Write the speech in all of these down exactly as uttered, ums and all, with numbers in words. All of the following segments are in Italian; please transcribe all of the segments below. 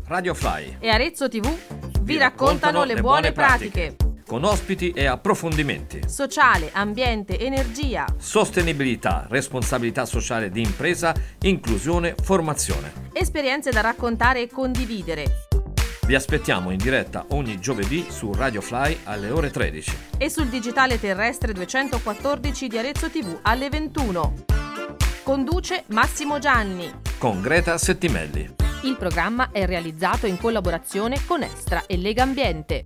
Radio Fly e Arezzo tivù vi raccontano le buone pratiche. Con ospiti e approfondimenti. Sociale, ambiente, energia. Sostenibilità, responsabilità sociale di impresa, inclusione, formazione. Esperienze da raccontare e condividere. Vi aspettiamo in diretta ogni giovedì su Radio Fly alle ore tredici. E sul digitale terrestre duecentoquattordici di Arezzo tivù alle ventuno. Conduce Massimo Gianni. Con Greta Settimelli. Il programma è realizzato in collaborazione con Estra e Lega Ambiente.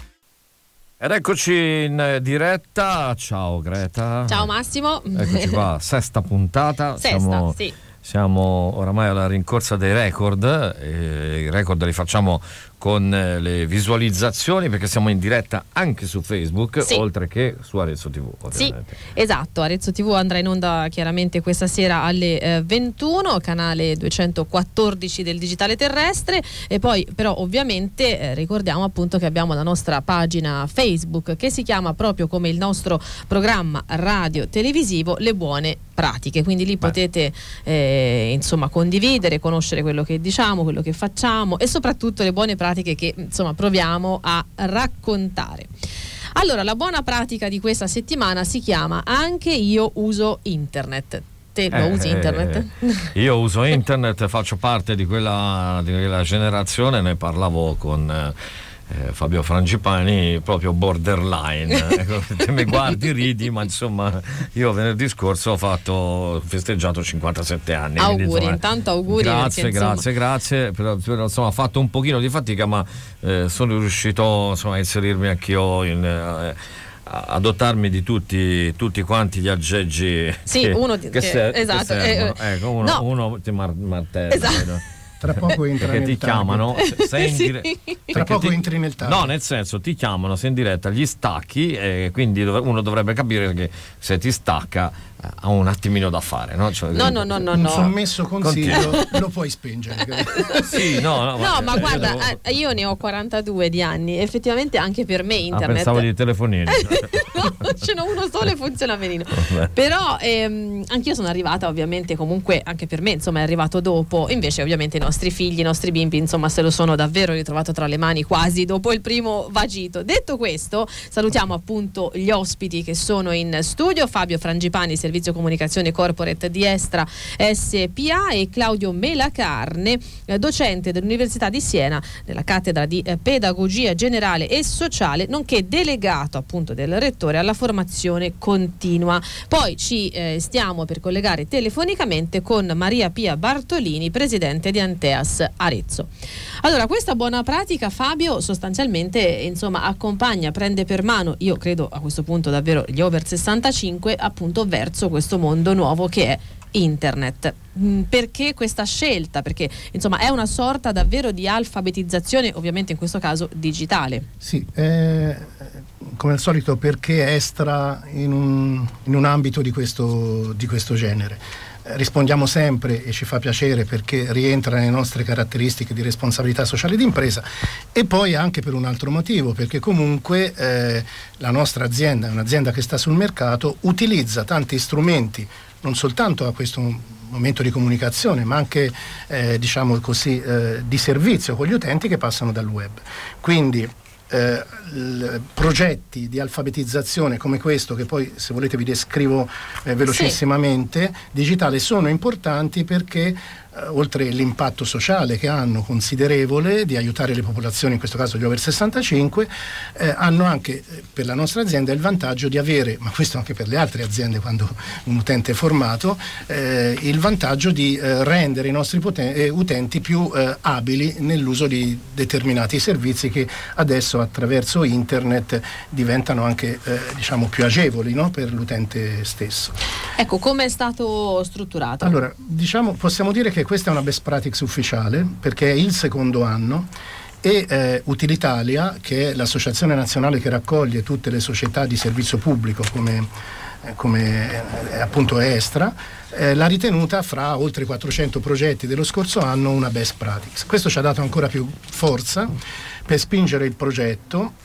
Ed eccoci in diretta. Ciao Greta. Ciao Massimo. Eccoci qua, sesta puntata. Sesta, siamo, sì. Siamo oramai alla rincorsa dei record. E i record li facciamo con le visualizzazioni, perché siamo in diretta anche su Facebook, sì, oltre che su Arezzo tivù, ovviamente. Sì, esatto. Arezzo tivù andrà in onda chiaramente questa sera alle eh, ventuno, canale duecentoquattordici del digitale terrestre, e poi però ovviamente eh, ricordiamo appunto che abbiamo la nostra pagina Facebook che si chiama proprio come il nostro programma radio televisivo Le Buone Pratiche, quindi lì Beh. potete eh, insomma condividere, conoscere quello che diciamo, quello che facciamo e soprattutto le buone pratiche che insomma proviamo a raccontare. Allora, la buona pratica di questa settimana si chiama Anche io uso internet. Te lo eh, usi internet? Eh, io uso internet, faccio parte di quella, di quella generazione, ne parlavo con eh, Eh, Fabio Frangipani, proprio borderline. Ecco, te mi guardi, ridi, ma insomma io venerdì scorso ho fatto festeggiato cinquantasette anni. Auguri, quindi, insomma, intanto auguri. Grazie, perché, grazie, grazie. Però, però, insomma, ho fatto un pochino di fatica, ma eh, sono riuscito insomma, a inserirmi anch'io in. Eh, adottarmi di tutti tutti quanti gli aggeggi sì, che, uno che, che, ser- esatto, che servono. Eh, ecco, uno, no. uno ti mar- martella. Esatto. Tra poco entra perché nel ti chiamano sei in sì. dire- Tra poco ti... entri nel target. No, nel senso, ti chiamano, sei in diretta, gli stacchi e quindi uno dovrebbe capire che se ti stacca ha un attimino da fare, no? Cioè, no, no, no, no, un no. sommesso consiglio lo puoi spengere. Sì, no, no, no ma, ma io guarda, devo... io ne ho quarantadue di anni, effettivamente anche per me internet. Ah, pensavo di telefonini. No, ce n'ho uno solo e funziona benino. Però ehm, anch'io sono arrivata, ovviamente, comunque anche per me insomma è arrivato dopo, invece ovviamente i nostri figli, i nostri bimbi insomma se lo sono davvero ritrovato tra le mani quasi dopo il primo vagito. Detto questo, salutiamo appunto gli ospiti che sono in studio: Fabio Frangipani, servizio comunicazione corporate di Estra S P A, e Claudio Melacarne, eh, docente dell'Università di Siena nella cattedra di eh, pedagogia generale e sociale, nonché delegato appunto del rettore alla formazione continua. Poi ci eh, stiamo per collegare telefonicamente con Maria Pia Bartolini, presidente di Anteas Arezzo. Allora, questa buona pratica, Fabio, sostanzialmente insomma accompagna, prende per mano, io credo a questo punto davvero gli over sessantacinque, appunto verso questo mondo nuovo che è internet. Perché questa scelta? Perché insomma è una sorta davvero di alfabetizzazione, ovviamente in questo caso digitale. Sì, eh, come al solito perché Estra in un, in un ambito di questo, di questo genere. Eh, rispondiamo sempre e ci fa piacere perché rientra nelle nostre caratteristiche di responsabilità sociale d'impresa, e poi anche per un altro motivo, perché comunque eh, la nostra azienda è un'azienda che sta sul mercato, utilizza tanti strumenti non soltanto a questo momento di comunicazione, ma anche eh, diciamo così eh, di servizio con gli utenti che passano dal web. Quindi eh, l- progetti di alfabetizzazione come questo, che poi se volete vi descrivo eh, velocissimamente, sì, digitale, sono importanti perché eh, oltre l'impatto sociale che hanno considerevole di aiutare le popolazioni, in questo caso gli over sessantacinque, eh, hanno anche eh, per la nostra azienda il vantaggio di avere, ma questo anche per le altre aziende quando un utente è formato, eh, il vantaggio di eh, rendere i nostri poten- eh, utenti più eh, abili nell'uso di determinati servizi che adesso attraverso internet diventano anche eh, diciamo più agevoli, no? Per l'utente stesso. Ecco, come è stato strutturato? Allora, diciamo, possiamo dire che questa è una best practice ufficiale perché è il secondo anno, e eh, Utilitalia, che è l'associazione nazionale che raccoglie tutte le società di servizio pubblico come, eh, come eh, appunto Estra, eh, l'ha ritenuta fra oltre quattrocento progetti dello scorso anno una best practice. Questo ci ha dato ancora più forza per spingere il progetto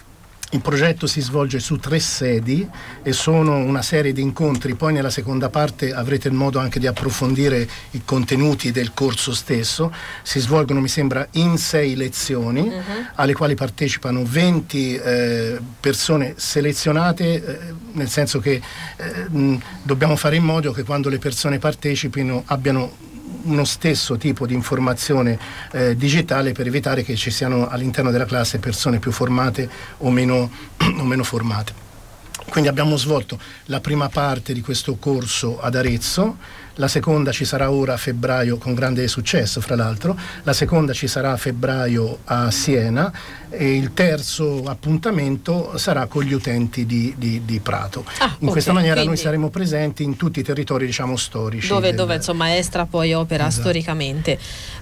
Il progetto si svolge su tre sedi e sono una serie di incontri. Poi nella seconda parte avrete il modo anche di approfondire i contenuti del corso stesso. Si svolgono, mi sembra, in sei lezioni, uh-huh. alle quali partecipano venti eh, persone selezionate, eh, nel senso che eh, mh, dobbiamo fare in modo che quando le persone partecipino abbiano uno stesso tipo di informazione eh, digitale, per evitare che ci siano all'interno della classe persone più formate o meno, o meno formate. Quindi abbiamo svolto la prima parte di questo corso ad Arezzo, la seconda ci sarà ora a febbraio, con grande successo fra l'altro, la seconda ci sarà a febbraio a Siena e il terzo appuntamento sarà con gli utenti di, di, di Prato. Ah, in okay, questa maniera quindi noi saremo presenti in tutti i territori, diciamo, storici. Dove, del... dove insomma Estra poi opera esatto. storicamente.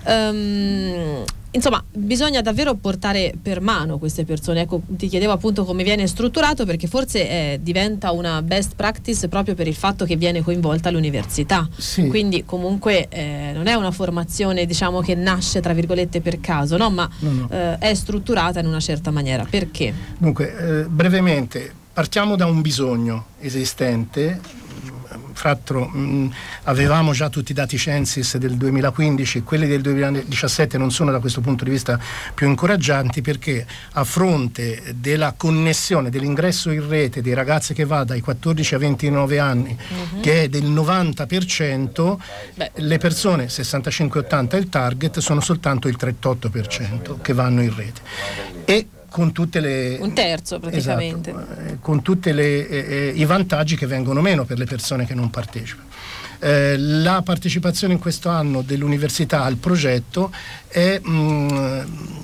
Um, Insomma, bisogna davvero portare per mano queste persone. Ecco, ti chiedevo appunto come viene strutturato, perché forse eh, diventa una best practice proprio per il fatto che viene coinvolta l'università. Sì. Quindi comunque eh, non è una formazione, diciamo, che nasce tra virgolette per caso, no? Ma no, no. Eh, è strutturata in una certa maniera. Perché? Dunque, eh, brevemente, partiamo da un bisogno esistente. Fra l'altro mh, avevamo già tutti i dati Censis del duemilaquindici, quelli del duemiladiciassette non sono da questo punto di vista più incoraggianti, perché a fronte della connessione, dell'ingresso in rete dei ragazzi che va dai quattordici ai ventinove anni, uh-huh. che è del novanta per cento, Beh. le persone sessantacinque ottanta il target, sono soltanto il trentotto per cento che vanno in rete. E con tutte le un terzo praticamente esatto, con tutti eh, i vantaggi che vengono meno per le persone che non partecipano. Eh, la partecipazione in questo anno dell'università al progetto è mh,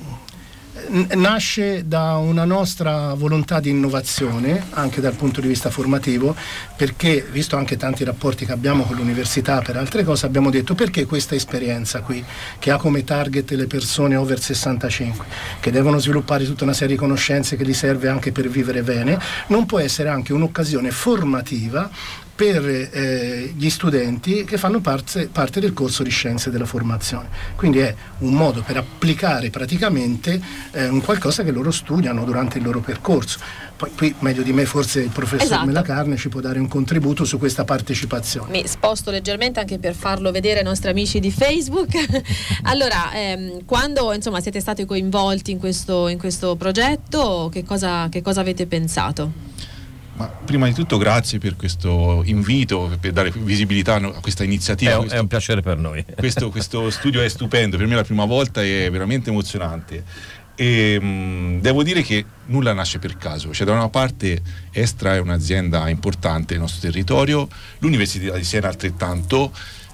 nasce da una nostra volontà di innovazione anche dal punto di vista formativo, perché visto anche tanti rapporti che abbiamo con l'università per altre cose, abbiamo detto: perché questa esperienza qui, che ha come target le persone over sessantacinque, che devono sviluppare tutta una serie di conoscenze che gli serve anche per vivere bene, non può essere anche un'occasione formativa per eh, gli studenti che fanno parte, parte del corso di scienze della formazione. Quindi è un modo per applicare praticamente eh, un qualcosa che loro studiano durante il loro percorso. Poi qui meglio di me forse il professor esatto. Melacarne ci può dare un contributo su questa partecipazione. Mi sposto leggermente anche per farlo vedere ai nostri amici di Facebook. Allora, ehm, quando insomma siete stati coinvolti in questo, in questo progetto, che cosa, che cosa avete pensato? Ma prima di tutto grazie per questo invito, per dare visibilità a questa iniziativa. È un, questo, è un piacere per noi. Questo, questo studio è stupendo, per me è la prima volta e è veramente emozionante. E mh, devo dire che nulla nasce per caso. Cioè, da una parte Estra è un'azienda importante nel nostro territorio, l'Università di Siena altrettanto,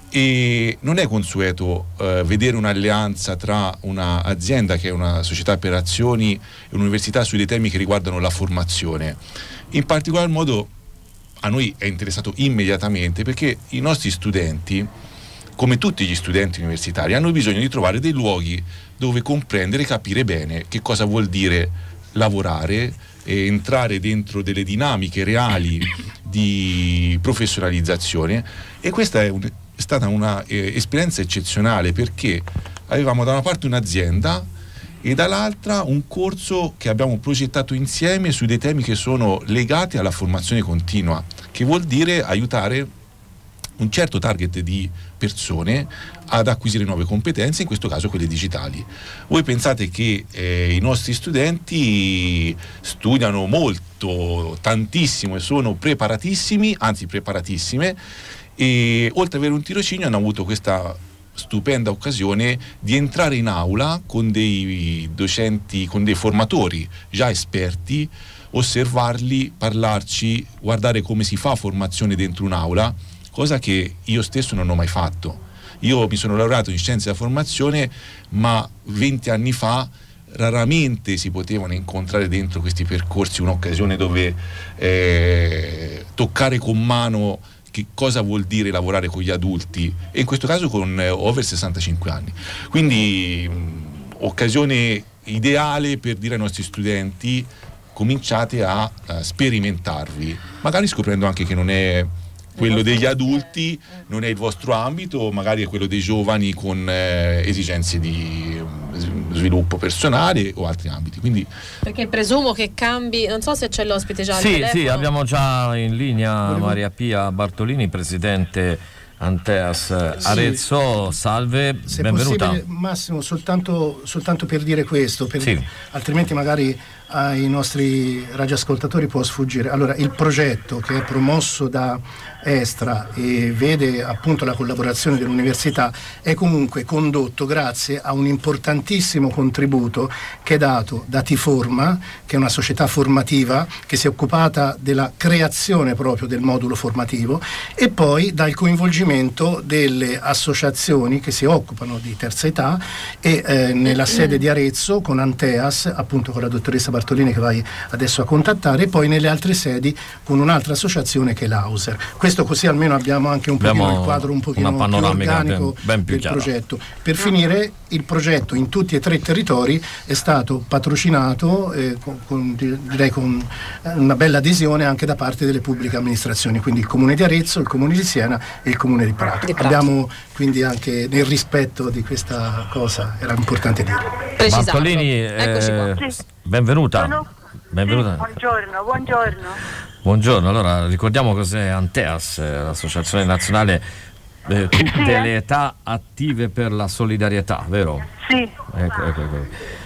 e non è consueto eh, vedere un'alleanza tra un'azienda che è una società per azioni e un'università sui dei temi che riguardano la formazione. In particolar modo a noi è interessato immediatamente perché i nostri studenti, come tutti gli studenti universitari, hanno bisogno di trovare dei luoghi dove comprendere e capire bene che cosa vuol dire lavorare e entrare dentro delle dinamiche reali di professionalizzazione. E questa è, un, è stata una eh, esperienza eccezionale, perché avevamo da una parte un'azienda e dall'altra un corso che abbiamo progettato insieme su dei temi che sono legati alla formazione continua, che vuol dire aiutare un certo target di persone ad acquisire nuove competenze, in questo caso quelle digitali. Voi pensate che eh, i nostri studenti studiano molto, tantissimo, e sono preparatissimi, anzi preparatissime, e oltre ad avere un tirocinio hanno avuto questa stupenda occasione di entrare in aula con dei docenti, con dei formatori già esperti, osservarli, parlarci, guardare come si fa formazione dentro un'aula, cosa che io stesso non ho mai fatto. Io mi sono laureato in scienze della formazione, ma venti anni fa raramente si potevano incontrare dentro questi percorsi un'occasione dove eh, toccare con mano che cosa vuol dire lavorare con gli adulti, e in questo caso con eh, over sessantacinque anni. Quindi mh, occasione ideale per dire ai nostri studenti: cominciate a, a sperimentarvi, magari scoprendo anche che non è quello degli adulti non è il vostro ambito, magari è quello dei giovani con eh, esigenze di sviluppo personale o altri ambiti. Quindi perché presumo che cambi, non so se c'è l'ospite già al sì, telefono. sì, abbiamo già in linea Maria Pia Bartolini, presidente Anteas Arezzo. Salve, se benvenuta. Possibile, Massimo, soltanto, soltanto per dire questo, per, sì. altrimenti magari ai nostri radioascoltatori può sfuggire. Allora, il progetto che è promosso da Estra e vede appunto la collaborazione dell'università è comunque condotto grazie a un importantissimo contributo che è dato da Tiforma, che è una società formativa che si è occupata della creazione proprio del modulo formativo, e poi dal coinvolgimento delle associazioni che si occupano di terza età e eh, nella sede di Arezzo con Anteas, appunto con la dottoressa Bartolini che vai adesso a contattare, e poi nelle altre sedi con un'altra associazione che è l'Auser. Questo così almeno abbiamo anche un abbiamo pochino il quadro un pochino più organico ben, ben più del chiaro. progetto. Per finire, il progetto in tutti e tre i territori è stato patrocinato eh, con, con, direi con una bella adesione anche da parte delle pubbliche amministrazioni, quindi il Comune di Arezzo, il Comune di Siena e il Comune di Prato. Di Prato. Abbiamo quindi anche nel rispetto di questa cosa, era importante dire. Precisarlo. Bartolini, Eccoci eh, qua. Sì. benvenuta. Sono... benvenuta. Sì, buongiorno, buongiorno. Buongiorno, allora ricordiamo cos'è Anteas, l'Associazione Nazionale eh, Tutte Sì, eh. le Età Attive per la Solidarietà, vero? Sì. Ecco, ecco, ecco.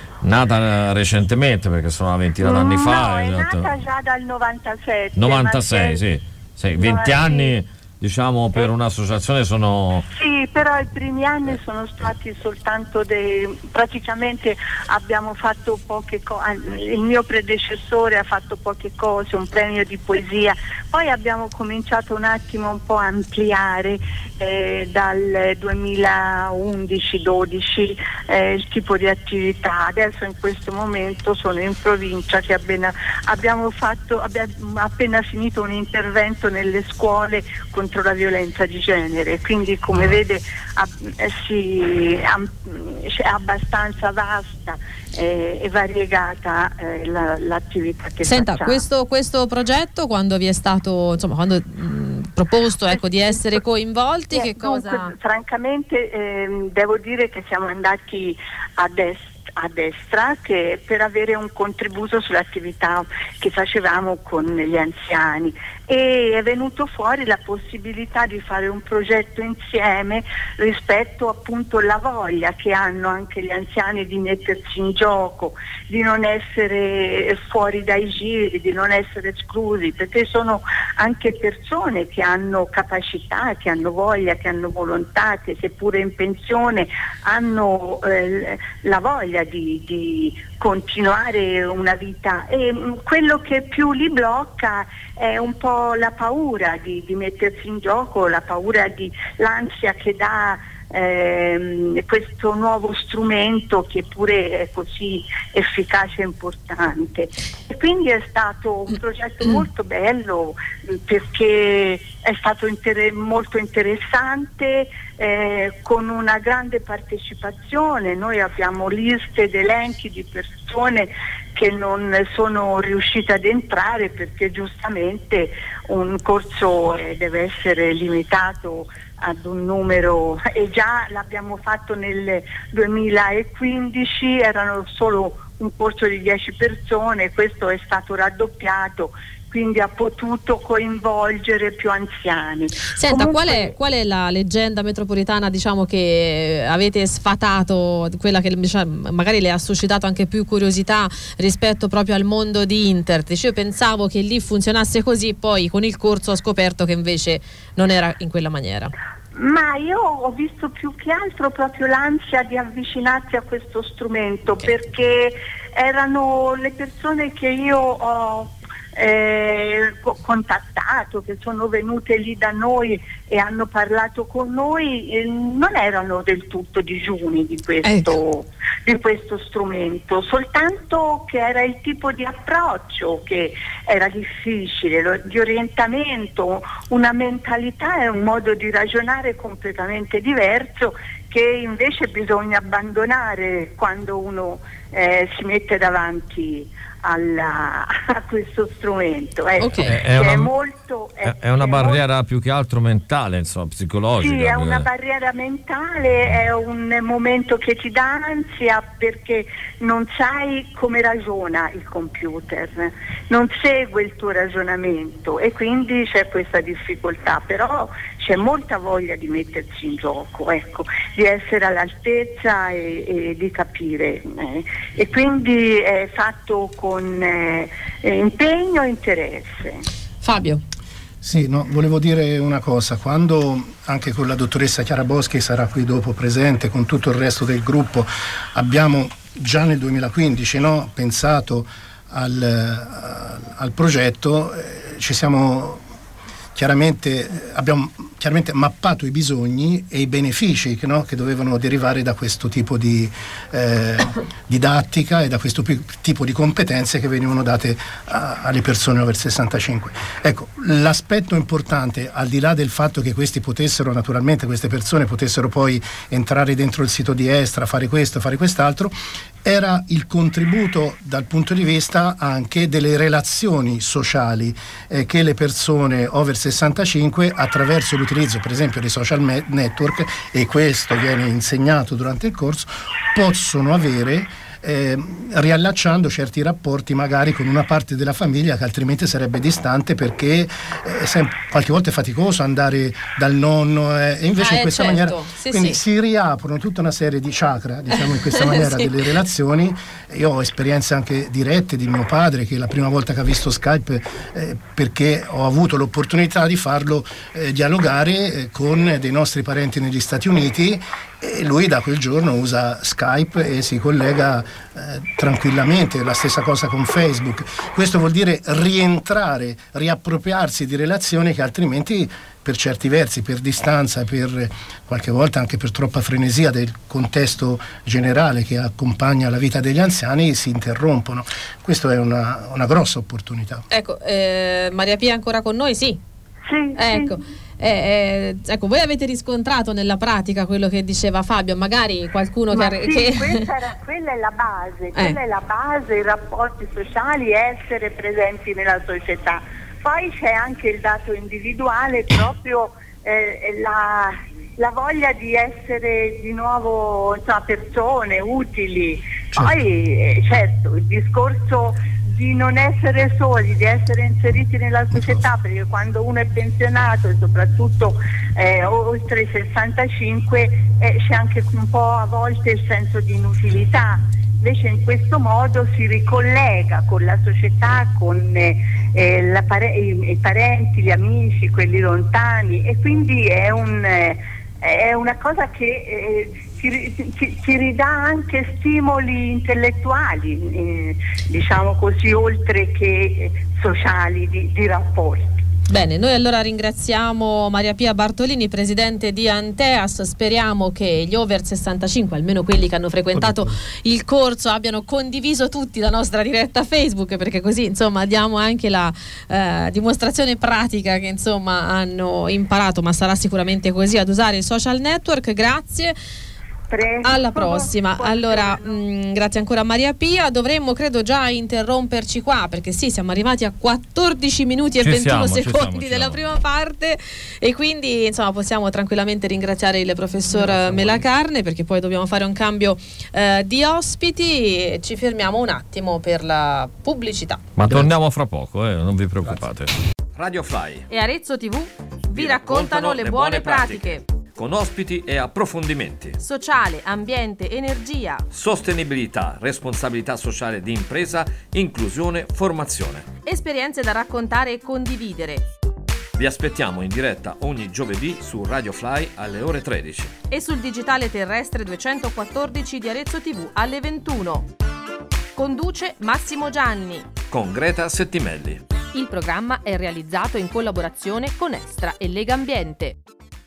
Nata recentemente, perché sono una ventina d'anni no, fa. è in realtà. nata già dal novantasette. novantasei, ma sì. sì. venti anni, diciamo, per Eh. un'associazione sono... Sì, però i primi anni sono stati soltanto dei... praticamente abbiamo fatto poche cose, il mio predecessore ha fatto poche cose, un premio di poesia, poi abbiamo cominciato un attimo un po' a ampliare eh, dal duemilaundici dodici eh, il tipo di attività. Adesso in questo momento sono in provincia che appena, abbiamo fatto, abbiamo appena finito un intervento nelle scuole contro la violenza di genere, quindi come vede eh, sì, è abbastanza vasta eh, e variegata eh, la, l'attività che Senta, facciamo. questo, questo progetto quando vi è stato, insomma, quando mh, proposto, ecco, di essere coinvolti, Eh, che cosa? Dunque, francamente ehm, devo dire che siamo andati a destra a destra che per avere un contributo sull'attività che facevamo con gli anziani, e è venuto fuori la possibilità di fare un progetto insieme rispetto appunto alla voglia che hanno anche gli anziani di mettersi in gioco, di non essere fuori dai giri, di non essere esclusi, perché sono anche persone che hanno capacità, che hanno voglia, che hanno volontà, che seppure in pensione hanno eh, la voglia di, di continuare una vita, e mh, quello che più li blocca è un po' la paura di, di mettersi in gioco, la paura di l'ansia che dà ehm, questo nuovo strumento che pure è così efficace e importante. E quindi è stato un progetto molto bello perché è stato inter- molto interessante, eh, con una grande partecipazione. Noi abbiamo liste ed elenchi di persone che non sono riuscite ad entrare perché giustamente un corso eh, deve essere limitato ad un numero, e già l'abbiamo fatto nel duemilaquindici, erano solo un corso di dieci persone, questo è stato raddoppiato, quindi ha potuto coinvolgere più anziani. Senta, Comunque, qual è, qual è la leggenda metropolitana, diciamo, che avete sfatato, quella che diciamo, magari le ha suscitato anche più curiosità rispetto proprio al mondo di Intertech? Io pensavo che lì funzionasse così, poi con il corso ho scoperto che invece non era in quella maniera. Ma io ho visto più che altro proprio l'ansia di avvicinarsi a questo strumento, okay, perché erano le persone che io ho Eh, contattato, che sono venute lì da noi e hanno parlato con noi, eh, non erano del tutto digiuni di questo, ecco, di questo strumento, soltanto che era il tipo di approccio che era difficile, lo, di orientamento, una mentalità e un modo di ragionare completamente diverso che invece bisogna abbandonare quando uno eh, si mette davanti alla, a questo strumento, ecco, Okay. che È una- è molto È, è una è barriera più che altro mentale, insomma, psicologica. Sì, è una perché- barriera mentale, è un momento che ti dà ansia perché non sai come ragiona il computer, non segue il tuo ragionamento e quindi c'è questa difficoltà, però c'è molta voglia di mettersi in gioco, ecco, di essere all'altezza e, e di capire, eh. E quindi è fatto con eh, impegno e interesse. Fabio. Sì, no, volevo dire una cosa, quando anche con la dottoressa Chiara Boschi sarà qui dopo presente, con tutto il resto del gruppo, abbiamo già nel duemilaquindici, no, pensato al, al progetto, eh, ci siamo chiaramente, abbiamo chiaramente mappato i bisogni e i benefici che, no, che dovevano derivare da questo tipo di eh, didattica e da questo pi- tipo di competenze che venivano date a, alle persone over sessantacinque. Ecco, l'aspetto importante, al di là del fatto che questi potessero, naturalmente queste persone potessero poi entrare dentro il sito di Estra, fare questo, fare quest'altro, era il contributo dal punto di vista anche delle relazioni sociali eh, che le persone over sessantacinque, attraverso l'utilizzo per esempio dei social me- network, e questo viene insegnato durante il corso, possono avere eh, riallacciando certi rapporti magari con una parte della famiglia che altrimenti sarebbe distante, perché eh, sem- qualche volta è faticoso andare dal nonno eh, e invece Ah, in eh, questa certo. maniera Sì, quindi sì. si riaprono tutta una serie di chakra, diciamo, in questa maniera Sì. delle relazioni. Io ho esperienze anche dirette di mio padre, che la prima volta che ha visto Skype, eh, perché ho avuto l'opportunità di farlo eh, dialogare eh, con dei nostri parenti negli Stati Uniti, e lui da quel giorno usa Skype e si collega eh, tranquillamente. La stessa cosa con Facebook. Questo vuol dire rientrare, riappropriarsi di relazioni che altrimenti, per certi versi, per distanza, per qualche volta anche per troppa frenesia del contesto generale che accompagna la vita degli anziani, si interrompono. Questa è una, una grossa opportunità. Ecco, eh, Maria Pia ancora con noi? Sì. Sì, Ecco. sì. Eh, eh, ecco, voi avete riscontrato nella pratica quello che diceva Fabio, magari qualcuno Ma che, sì, che... questa era, quella è la base, quella Eh. è la base, i rapporti sociali, essere presenti nella società. Poi c'è anche il dato individuale, proprio eh, la, la voglia di essere di nuovo, insomma, persone utili. Certo. Poi eh, certo, il discorso di non essere soli, di essere inseriti nella società, perché quando uno è pensionato e soprattutto eh, oltre i sessantacinque eh, c'è anche un po' a volte il senso di inutilità. Invece in questo modo si ricollega con la società, con eh, la pare- i, i parenti, gli amici, quelli lontani, e quindi è, un, eh, è una cosa che eh, ci, ci, ci ridà anche stimoli intellettuali, eh, diciamo così, oltre che sociali, di, di rapporti. Bene, noi allora ringraziamo Maria Pia Bartolini, presidente di Anteas. Speriamo che gli over sessantacinque, almeno quelli che hanno frequentato il corso, abbiano condiviso tutti la nostra diretta Facebook, perché così insomma diamo anche la eh, dimostrazione pratica che insomma hanno imparato, ma sarà sicuramente così, ad usare il social network. Grazie. Prego. Alla prossima. Allora, mh, grazie ancora a Maria Pia. Dovremmo, credo, già interromperci qua, perché sì, siamo arrivati a quattordici minuti e Ci ventuno siamo, ci secondi siamo, ci della siamo. prima parte, e quindi insomma possiamo tranquillamente ringraziare il professor Melacarne, perché poi dobbiamo fare un cambio eh, di ospiti. Ci fermiamo un attimo per la pubblicità. Ma torniamo fra poco, eh, non vi preoccupate. Radio Fly, E Arezzo tivù vi raccontano le buone pratiche. con ospiti e approfondimenti. Sociale, ambiente, energia. Sostenibilità, responsabilità sociale di impresa, inclusione, formazione. Esperienze da raccontare e condividere. Vi aspettiamo in diretta ogni giovedì su Radio Fly alle ore tredici. E sul digitale terrestre duecentoquattordici di Arezzo tivù alle ventuno. Conduce Massimo Gianni. Con Greta Settimelli. Il programma è realizzato in collaborazione con Estra e Lega Ambiente.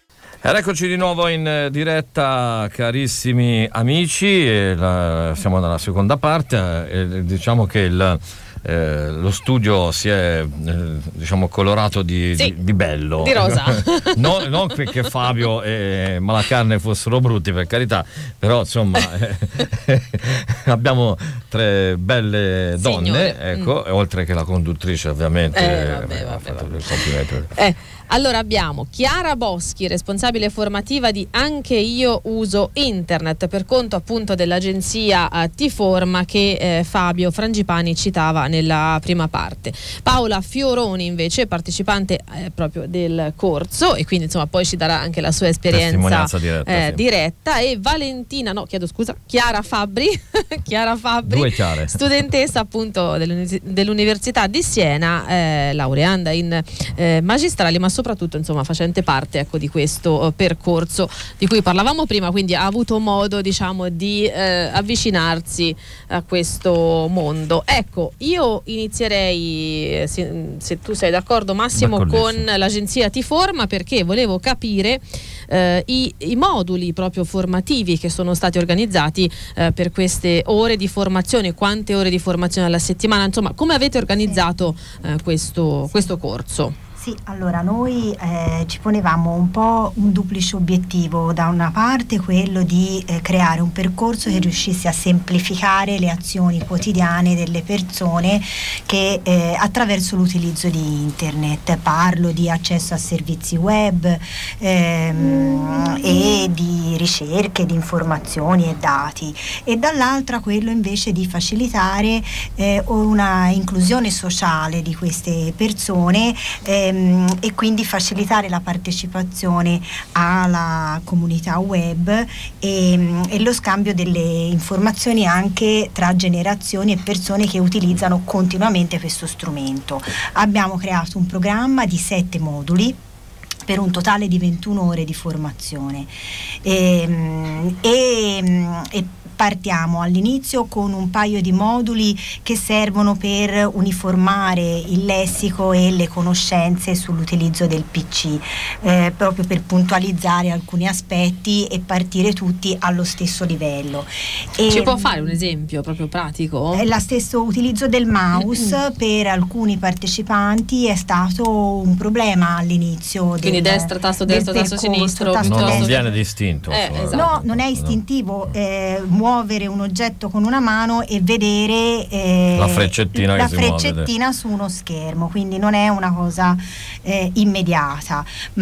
Ed eccoci di nuovo in diretta, carissimi amici, e la, siamo nella seconda parte, e diciamo che il, eh, lo studio si è eh, diciamo colorato di, sì, di, di bello, di rosa. no, non perché Fabio e Malacarne fossero brutti, per carità, però insomma eh, abbiamo tre belle donne, Signore. ecco, mm. oltre che la conduttrice ovviamente. Eh, vabbè, vabbè, vabbè. Complimenti. Eh. Allora abbiamo Chiara Boschi, responsabile formativa di Anche Io Uso Internet, per conto appunto dell'agenzia eh, T-Forma che eh, Fabio Frangipani citava nella prima parte. Paola Fioroni invece, partecipante eh, proprio del corso, e quindi insomma poi ci darà anche la sua esperienza diretta, eh, sì. diretta, e Valentina, no chiedo scusa, Chiara Fabbri, Chiara Fabbri, Due Chiare. studentessa appunto dell'Uni- dell'Università di Siena, eh, laureanda in eh, magistrali, ma soprattutto insomma facente parte, ecco, di questo uh, percorso di cui parlavamo prima, quindi ha avuto modo diciamo di eh, avvicinarsi a questo mondo. Ecco, io inizierei, se, se tu sei d'accordo Massimo, con l'agenzia T-Forma, perché volevo capire eh, i, i moduli proprio formativi che sono stati organizzati eh, per queste ore di formazione, quante ore di formazione alla settimana, insomma come avete organizzato eh, questo, questo corso? Sì, allora noi eh, ci ponevamo un po' un duplice obiettivo: da una parte quello di eh, creare un percorso che riuscisse a semplificare le azioni quotidiane delle persone che eh, attraverso l'utilizzo di internet, parlo di accesso a servizi web ehm, e di ricerche, di informazioni e dati, e dall'altra quello invece di facilitare eh, una inclusione sociale di queste persone ehm, e quindi facilitare la partecipazione alla comunità web e, e lo scambio delle informazioni anche tra generazioni e persone che utilizzano continuamente questo strumento. Abbiamo creato un programma di sette moduli per un totale di ventuno ore di formazione e, e, e partiamo all'inizio con un paio di moduli che servono per uniformare il lessico e le conoscenze sull'utilizzo del P C, eh, proprio per puntualizzare alcuni aspetti e partire tutti allo stesso livello. E, ci può fare un esempio proprio pratico? Lo stesso utilizzo del mouse mm-hmm. per alcuni partecipanti è stato un problema all'inizio. Quindi del, destra, tasto destro, tasto sinistro. Tasto non, non viene distinto. Eh, esatto. No, non è istintivo. Eh, muovere un oggetto con una mano e vedere eh, la freccettina, la che freccettina si su uno schermo, quindi non è una cosa eh, immediata,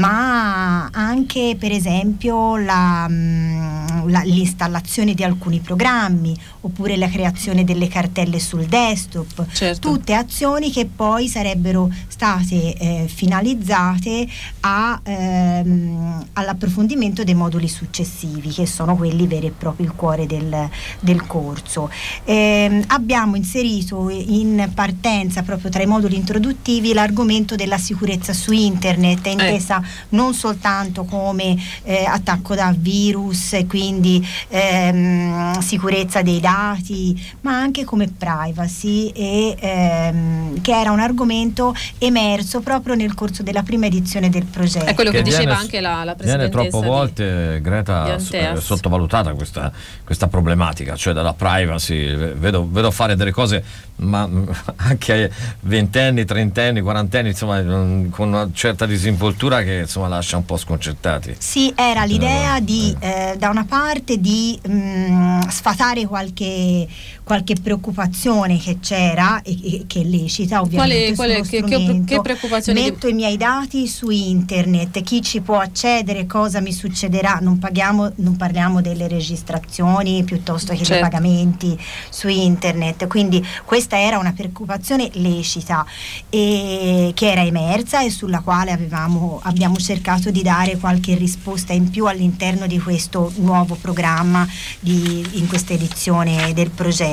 ma anche per esempio la, la, l'installazione di alcuni programmi oppure la creazione delle cartelle sul desktop, certo. Tutte azioni che poi sarebbero state eh, finalizzate a, ehm, all'approfondimento dei moduli successivi, che sono quelli veri e propri il cuore del del corso. Eh, abbiamo inserito in partenza, proprio tra i moduli introduttivi, l'argomento della sicurezza su internet, intesa eh. non soltanto come eh, attacco da virus e quindi ehm, sicurezza dei dati, ma anche come privacy, e ehm, che era un argomento emerso proprio nel corso della prima edizione del progetto. È quello che, che diceva viene, anche la, la presidentessa. Viene troppo di, volte, Greta, di sottovalutata questa, questa problematica, cioè dalla privacy. Vedo, vedo fare delle cose, ma anche ai ventenni, trentenni, quarantenni, insomma, con una certa disinvoltura che insomma lascia un po' sconcertati. Sì, era l'idea di eh, da una parte di mh, sfatare qualche qualche preoccupazione che c'era e, e che è lecita ovviamente. Quale, quale, che, che, che preoccupazione? Metto di... i miei dati su internet, chi ci può accedere, cosa mi succederà? Non paghiamo, non parliamo delle registrazioni piuttosto che certo. dei pagamenti su internet, quindi questa era una preoccupazione lecita e che era emersa e sulla quale avevamo, abbiamo cercato di dare qualche risposta in più all'interno di questo nuovo programma di, in questa edizione del progetto.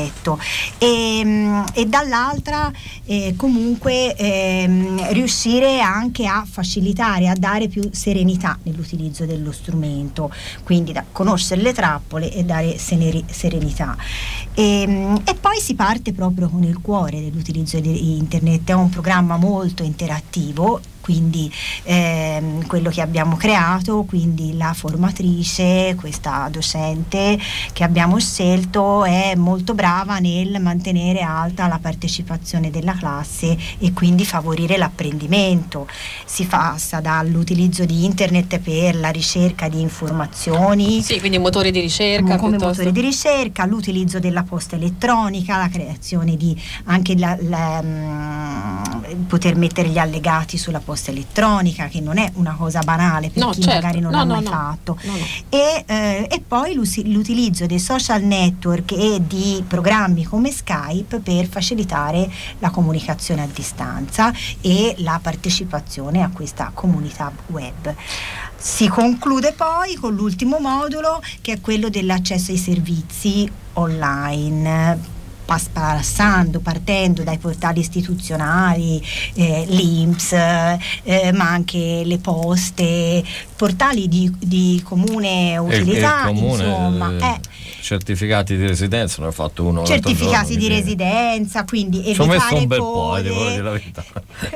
E, e dall'altra eh, comunque ehm, riuscire anche a facilitare, a dare più serenità nell'utilizzo dello strumento, quindi da conoscere le trappole e dare seneri, serenità. E, e poi si parte proprio con il cuore dell'utilizzo di internet. È un programma molto interattivo, quindi ehm, quello che abbiamo creato, quindi la formatrice, questa docente che abbiamo scelto è molto brava nel mantenere alta la partecipazione della classe e quindi favorire l'apprendimento. Si passa dall'utilizzo di internet per la ricerca di informazioni, sì, quindi motori di ricerca, come piuttosto. motori di ricerca, l'utilizzo della posta elettronica, la creazione di anche la, la, mh, poter mettere gli allegati sulla posta elettronica, che non è una cosa banale per No, chi certo. magari non No, l'ha no, mai no. fatto. No, no. E, eh, e poi l'utilizzo dei social network e di programmi come Skype per facilitare la comunicazione a distanza e la partecipazione a questa comunità web. Si conclude poi con l'ultimo modulo, che è quello dell'accesso ai servizi online, passando, partendo dai portali istituzionali, eh, l'I N P S, eh, ma anche le poste, portali di, di comune utilità, e, e comune, insomma. Eh, eh, certificati di residenza, ne ho fatto uno. certificati giorno, di quindi residenza, quindi ci ho evitare messo un bel po', code. eh, devo dire la verità.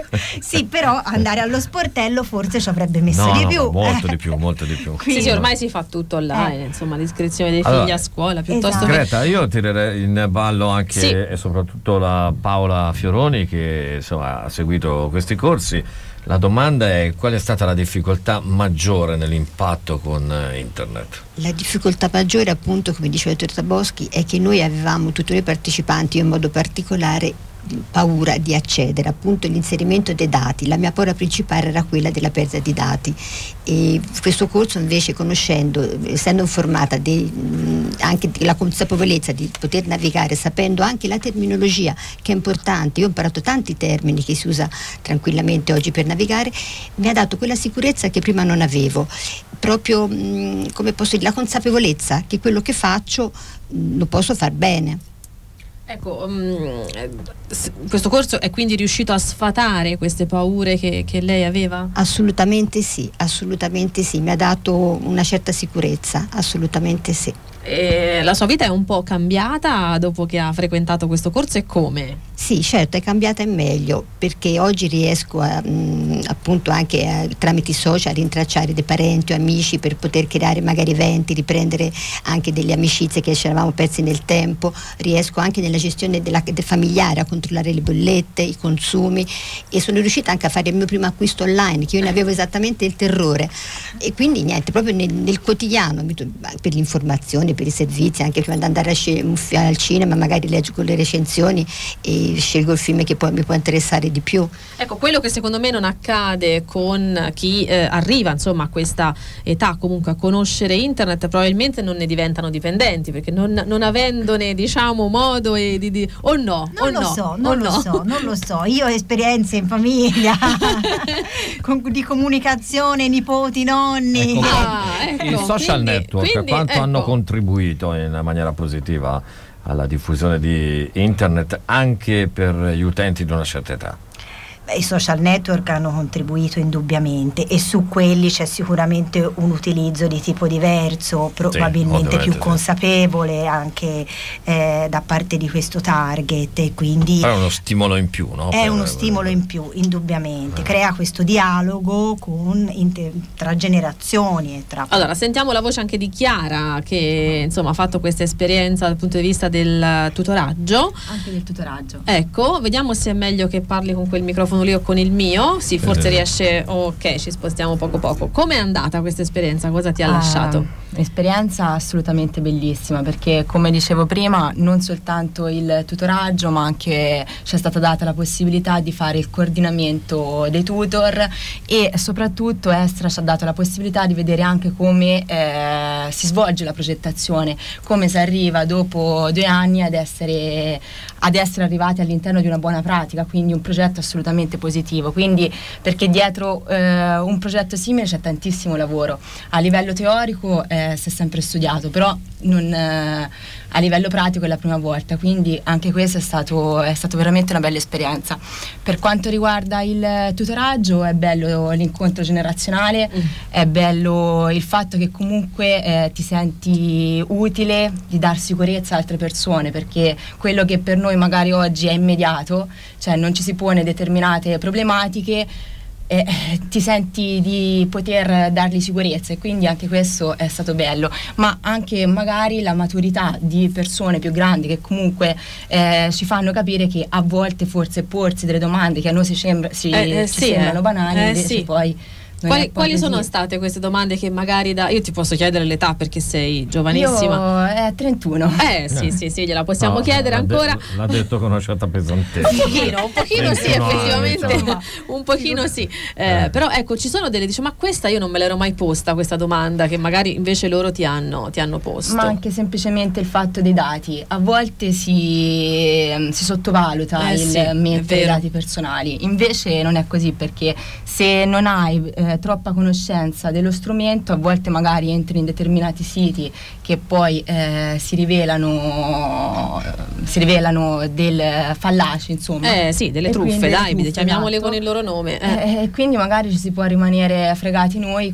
Sì, però andare allo sportello forse ci avrebbe messo no, di no, più. molto di più, molto di più. Sì, sì, ormai si fa tutto online, Eh. insomma, l'iscrizione dei Allora, figli a scuola, piuttosto esatto. che... Greta, io tirerei in ballo anche Sì. e soprattutto la Paola Fioroni, che insomma ha seguito questi corsi. La domanda è: qual è stata la difficoltà maggiore nell'impatto con internet? La difficoltà maggiore, appunto, come diceva il dottor Taboschi, è che noi avevamo, tutti noi partecipanti, io in modo particolare, paura di accedere, appunto l'inserimento dei dati. La mia paura principale era quella della perdita di dati, e questo corso invece, conoscendo, essendo informata di, anche della consapevolezza di poter navigare sapendo anche la terminologia, che è importante, io ho imparato tanti termini che si usa tranquillamente oggi per navigare, mi ha dato quella sicurezza che prima non avevo, proprio mh, come posso dire, la consapevolezza che quello che faccio mh, lo posso far bene. Ecco, um, questo corso è quindi riuscito a sfatare queste paure che, che lei aveva? Assolutamente sì, assolutamente sì, mi ha dato una certa sicurezza, assolutamente sì. E la sua vita è un po' cambiata dopo che ha frequentato questo corso, e come? Sì, certo, è cambiata in meglio, perché oggi riesco a, mh, appunto anche a, tramite i social, a rintracciare dei parenti o amici per poter creare magari eventi, riprendere anche delle amicizie che ci eravamo persi nel tempo. Riesco anche nella gestione della, del familiare a controllare le bollette, i consumi, e sono riuscita anche a fare il mio primo acquisto online, che io ne avevo esattamente il terrore, e quindi niente, proprio nel, nel quotidiano, per l'informazione, per i servizi, anche prima di andare a sc- al cinema magari leggo con le recensioni e scelgo il film che poi mi può interessare di più. Ecco, quello che secondo me non accade con chi eh, arriva insomma a questa età comunque a conoscere internet, probabilmente non ne diventano dipendenti, perché non, non avendone, diciamo, modo e di, di o no, Non o lo no, so, o non lo no. so, non lo so. Io ho esperienze in famiglia con, di comunicazione, nipoti, nonni. Ecco, Ah, ecco, i social quindi- network quindi, quanto ecco. hanno contribuito in maniera positiva alla diffusione di internet anche per gli utenti di una certa età? Beh, i social network hanno contribuito indubbiamente, e su quelli c'è sicuramente un utilizzo di tipo diverso, probabilmente ovviamente più sì. consapevole anche eh, da parte di questo target, e quindi Però è uno stimolo in più, no? è Per- uno stimolo in più, indubbiamente. Crea questo dialogo con, inter- tra generazioni e tra Allora, sentiamo la voce anche di Chiara, che insomma ha fatto questa esperienza dal punto di vista del tutoraggio. Anche del tutoraggio. Ecco, vediamo se è meglio che parli con quel microfono lì o con il mio. Sì, forse Eh. riesce. Ok, ci spostiamo poco poco. Com'è andata questa esperienza? Cosa ti ha Ah, lasciato? Esperienza assolutamente bellissima, perché come dicevo prima, non soltanto il tutoraggio, ma anche ci è stata data la possibilità di fare il coordinamento dei tutor, e soprattutto Estra ci ha dato la possibilità di vedere anche come eh, si svolge la progettazione, come si arriva dopo due anni ad essere, ad essere arrivati all'interno di una buona pratica, quindi un progetto assolutamente positivo. Quindi, perché dietro eh, un progetto simile c'è tantissimo lavoro. A livello teorico eh, si è sempre studiato, però non, eh, a livello pratico è la prima volta, quindi anche questo è stato, è stato veramente una bella esperienza. Per quanto riguarda il tutoraggio, è bello l'incontro generazionale, Mm. è bello il fatto che comunque eh, ti senti utile di dar sicurezza a altre persone, perché quello che per noi magari oggi è immediato, cioè non ci si pone determinate problematiche, eh, ti senti di poter dargli sicurezza, e quindi anche questo è stato bello, ma anche magari la maturità di persone più grandi che comunque eh, ci fanno capire che a volte forse porsi delle domande che a noi si, sembra, si, eh, eh, ci sì, sembrano eh. banali, eh, invece sì. poi Quali, quali sono state queste domande che magari da... Io ti posso chiedere l'età perché sei giovanissima. Io è trentuno. Eh sì, sì, sì, gliela possiamo No, chiedere l'ha ancora. De- l'ha detto con una certa pesantezza. Un pochino, un pochino sì, ventuno effettivamente. anni, insomma. Un pochino sì. Eh, Eh. Però ecco, ci sono delle... Dice, ma questa io non me l'ero mai posta, questa domanda, che magari invece loro ti hanno, ti hanno posto. Ma anche semplicemente il fatto dei dati. A volte si, si sottovaluta Eh il sì, è mente dei vero. dati personali. Invece non è così, perché se non hai eh, troppa conoscenza dello strumento, a volte magari entri in determinati siti che poi eh, si rivelano si rivelano del fallaci, insomma. Eh sì, delle E truffe, quindi dai, delle truffe, chiamiamole esatto. con il loro nome. Eh. Eh, E quindi magari ci si può rimanere fregati noi,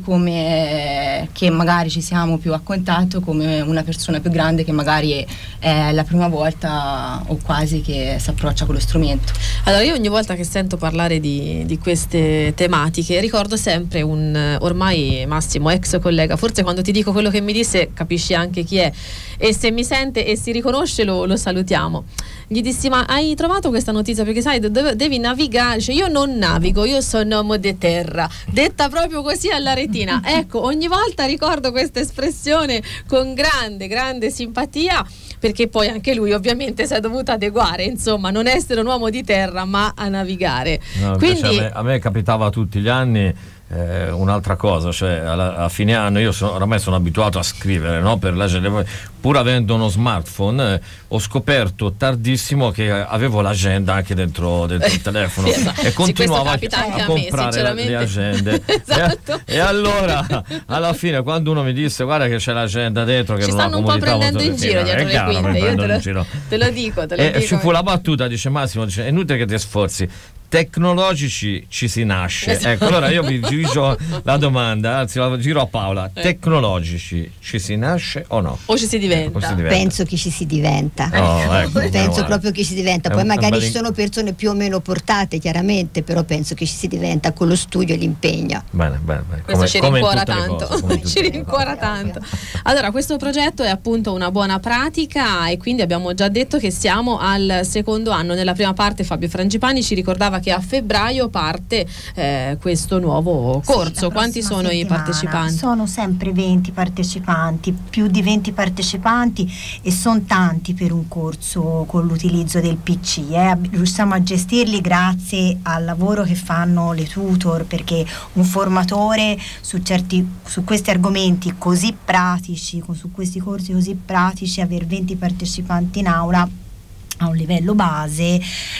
come eh, che magari ci siamo più a contatto, come una persona più grande che magari è la prima volta o quasi che si approccia con lo strumento. Allora, io ogni volta che sento parlare di, di queste tematiche ricordo sempre un ormai Massimo ex collega, forse quando ti dico quello che mi disse capisci anche chi è, e se mi sente e si riconosce lo, lo salutiamo. Gli dissi, ma hai trovato questa notizia? Perché sai, dove, devi navigare. Cioè, io non navigo, io sono uomo de terra, detta proprio così alla retina. Ecco, ogni volta ricordo questa espressione con grande grande simpatia, perché poi anche lui ovviamente si è dovuto adeguare, insomma, non essere un uomo di terra ma a navigare. No, Quindi a me, a me capitava tutti gli anni eh, un'altra cosa, cioè alla, a fine anno io sono, oramai sono abituato a scrivere, no? Per la gente, pur avendo uno smartphone eh, ho scoperto tardissimo che avevo l'agenda anche dentro, dentro il telefono Sì, esatto. e continuavo Sì, questo a, capita anche a a me, comprare le, le sinceramente. agende. Esatto. e, e allora alla fine quando uno mi disse guarda che c'è l'agenda dentro che ci non ha stanno un po' comodità prendendo in motoristica, giro è dietro le chiaro, mi quinte, io te prendono lo, in giro. te lo dico, te lo E dico. ci fu la battuta, dice Massimo, dice, è inutile che ti sforzi, tecnologici ci si nasce. Esatto. Ecco, allora io vi giro la domanda, anzi la giro a Paola, Eh. tecnologici ci si nasce o no? O ci si diventa? O si diventa? Penso che ci si diventa. Oh, ecco, meno penso male. proprio che ci si diventa. È Poi un- è un magari bel- ci sono persone più o meno portate, chiaramente, però penso che ci si diventa con lo studio e l'impegno. Bene, bene, bene. Questo ci come in rincuora tutte le tanto, cose, come in tutte ci le cose. rincuora tanto. Allora, questo progetto è appunto una buona pratica e quindi abbiamo già detto che siamo al secondo anno. Nella prima parte Fabio Frangipani ci ricordava che a febbraio parte eh, questo nuovo corso. Sì, la Quanti prossima sono i settimana partecipanti? Sono sempre venti partecipanti, più di venti partecipanti, e sono tanti per un corso con l'utilizzo del P C. Eh. Riusciamo a gestirli grazie al lavoro che fanno le tutor, perché un formatore su certi su questi argomenti così pratici, su questi corsi così pratici, aver venti partecipanti in aula a un livello base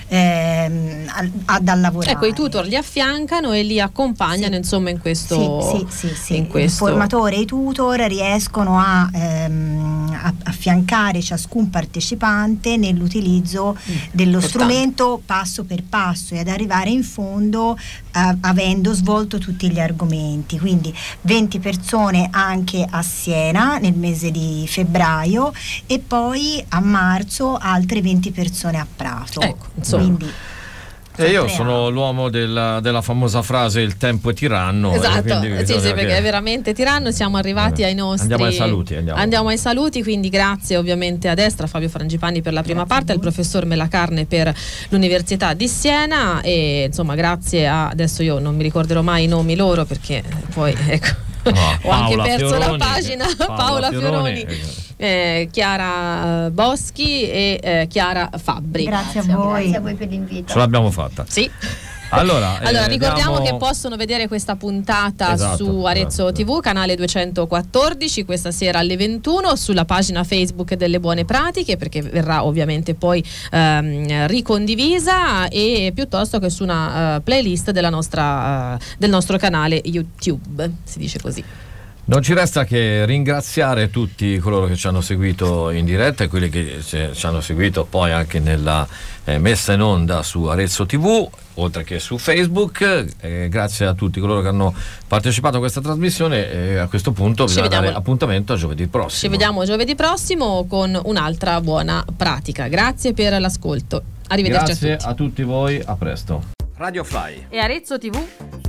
ehm, ha, ha da lavorare. Ecco, i tutor li affiancano e li accompagnano, Sì. insomma, in questo. Sì, sì, sì, sì. in questo- Il formatore e i tutor riescono a, ehm, a affiancare ciascun partecipante nell'utilizzo dello importante. strumento passo per passo e ad arrivare in fondo eh, avendo svolto tutti gli argomenti. Quindi venti persone anche a Siena nel mese di febbraio e poi a marzo altre venti persone a Prato. Ecco, insomma. Quindi E io sempre sono l'uomo della, della famosa frase il tempo è tiranno. e Esatto, quindi sì, bisogna sì, perché che- è veramente tiranno. Siamo arrivati Eh, ai nostri. andiamo ai saluti, andiamo. ai saluti, quindi grazie ovviamente a destra Fabio Frangipani per la prima parte, al professor Melacarne per l'Università di Siena e insomma grazie a, adesso io non mi ricorderò mai i nomi loro perché poi ecco. No, Ho anche Paola perso Fioroni, la pagina. Paola Paola Fioroni, Fioroni, eh, Chiara Boschi e eh, Chiara Fabbri. grazie a voi. Grazie a voi per l'invito. Ce l'abbiamo fatta. Sì. Allora, Allora, eh, ricordiamo diamo- che possono vedere questa puntata Esatto, su Arezzo esatto. tivù, canale duecentoquattordici, questa sera alle ventuno, sulla pagina Facebook delle Buone Pratiche, perché verrà ovviamente poi ehm, ricondivisa, e piuttosto che su una eh, playlist della nostra, eh, del nostro canale YouTube, si dice così. Non ci resta che ringraziare tutti coloro che ci hanno seguito in diretta e quelli che ci ci hanno seguito poi anche nella eh, messa in onda su Arezzo tivù, oltre che su Facebook. Eh, grazie a tutti coloro che hanno partecipato a questa trasmissione e a questo punto Ci bisogna dare vediamo- appuntamento a giovedì prossimo. Ci vediamo giovedì prossimo con un'altra buona pratica. Grazie per l'ascolto. Arrivederci Grazie a tutti. a tutti voi, a presto. Radio Fly. E Arezzo tivù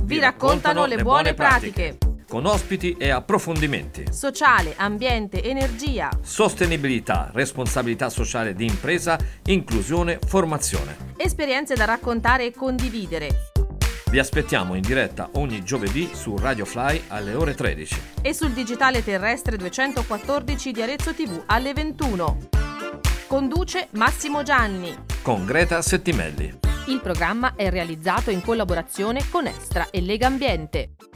vi raccontano le buone pratiche. Con ospiti e approfondimenti. Sociale, ambiente, energia. Sostenibilità, responsabilità sociale di impresa, inclusione, formazione. Esperienze da raccontare e condividere. Vi aspettiamo in diretta ogni giovedì su Radio Fly alle ore tredici. E sul digitale terrestre duecentoquattordici di Arezzo tivù alle ventuno. Conduce Massimo Gianni. Con Greta Settimelli. Il programma è realizzato in collaborazione con Estra e Lega Ambiente.